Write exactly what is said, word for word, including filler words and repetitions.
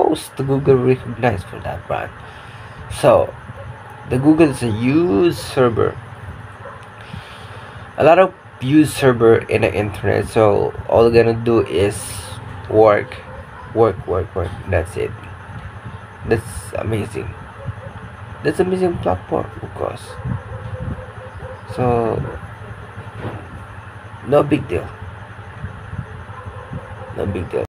most the Google recognized for that brand. So the Google is a huge server, a lot of huge server in the internet. So all you're gonna do is work, work, work, work. That's it. That's amazing. That's amazing platform, of course. So no big deal. No big deal.